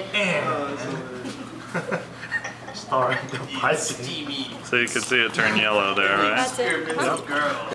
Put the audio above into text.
Starring the piping. So you can see it turn yellow there, right? That's it. Yep.